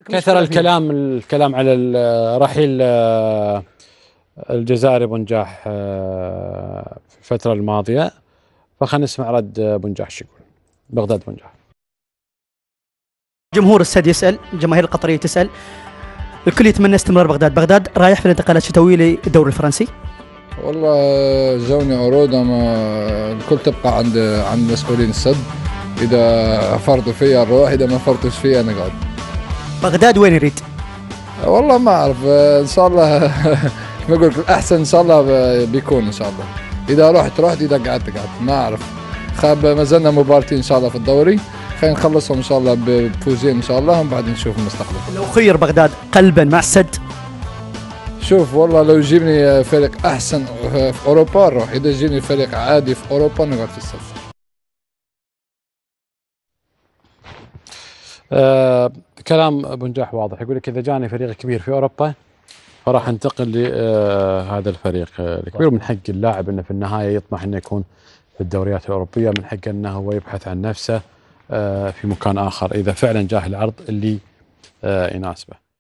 كثر الكلام على رحيل الجزائري بنجاح في الفترة الماضية، فخلينا نسمع رد بنجاح شو يقول. بغداد بنجاح. جمهور الاستاد يسأل، الجماهير القطرية تسأل، الكل يتمنى استمرار بغداد رايح في الانتقالات الشتوية للدوري الفرنسي؟ والله جوني عروض، اما الكل تبقى عند مسؤولين السد. اذا فرضوا فيها نروح، اذا ما فرضوش فيها نقعد. بغداد وين يريد؟ والله ما اعرف، ان شاء الله ما اقول الاحسن ان شاء الله بيكون ان شاء الله. اذا رحت، اذا قعدت ما اعرف. ما زلنا مبارتين ان شاء الله في الدوري، خلينا نخلصهم ان شاء الله بفوزين ان شاء الله، ومن بعد نشوف المستقبل. لو خير بغداد قلبا مع السد؟ شوف والله لو يجيبني فريق احسن في اوروبا نروح، اذا يجيني فريق عادي في اوروبا نقعد في السد. كلام بنجاح واضح، يقول لك اذا جاني فريق كبير في اوروبا فراح انتقل لهذا الفريق الكبير. من حق اللاعب انه في النهايه يطمح انه يكون في الدوريات الاوروبيه، من حقه انه هو يبحث عن نفسه في مكان اخر اذا فعلا جاه العرض اللي يناسبه.